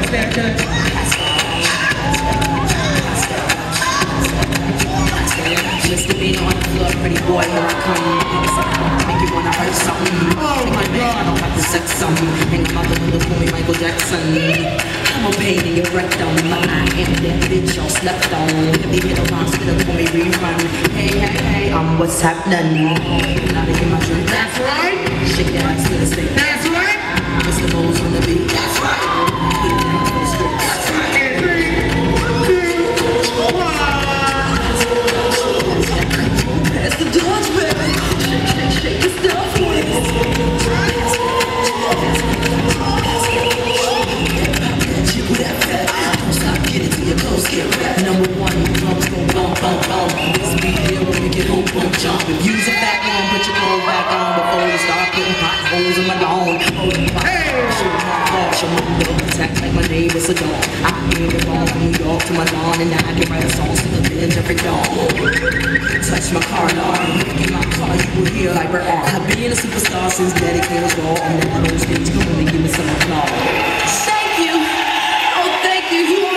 very good. Mr. Bean on the floor, pretty boy, here I come. Make you wanna hurt something. Oh my God, I don't have to sex something. Hang on out the window, call me Michael Jackson. I'm a pain in your rectum. I am that bitch y'all slept on. Heavy hit on hospital, call me rerun. Hey, hey, hey, what's happening? Now they get my drink. That's right. Shake that ass to the state. That's right. Mr. Bowles on the beat. That's right. Hit it down for the script. That's right. And 3, 2, 1. Pass the Dodge, baby. Shake, shake, shake your stuff with it. With that fat, don't stop, get it to your close, get back. Number one, drums go bump, bump, bump. This beat here when we get hoop, bump, jump. If you's a fat one, put your clothes back on before you start putting potholes in my lawn. Show my car, show my love, attack like my neighbor's a dog. I came it wrong from New York to my lawn, and now I can write a song, sing a binge every dawn. Touch my car alarm, in my car you will hear like Bert Arm. I've been a superstar since Daddy came was raw. I'm never on stage, come and give me some applause. Thank you. Oh, thank you. You are